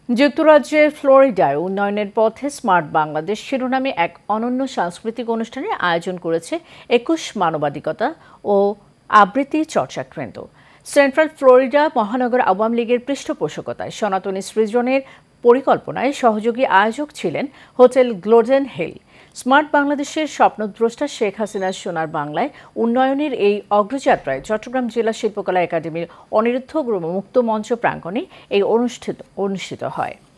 যুক্তরাজ্যের ফ্লোরিডায় উন্নয়নের পথে স্মার্ট বাংলাদেশ শিরোনামে এক অনন্য সাংস্কৃতিক অনুষ্ঠানের আয়োজন করেছে ২১ মানবাধিকতা ও আবৃত্তি চর্চা কেন্দ্র। সেন্ট্রাল ফ্লোরিডা মহানগর আওয়ামী লীগের পৃষ্ঠপোষকতায় সনাতনী সৃজনের পরিকল্পনায় সহযোগী আয়োজক ছিলেন হোটেল গ্লোডেন হিল। স্মার্ট বাংলাদেশের স্বপ্নদ্রষ্টা শেখ হাসিনার সোনার বাংলায় উন্নয়নের এই অগ্রযাত্রায় চট্টগ্রাম জেলা শিল্পকলা একাডেমির অনিরুদ্ধ মুক্ত মঞ্চ প্রাঙ্গণে এই অনুষ্ঠিত হয়।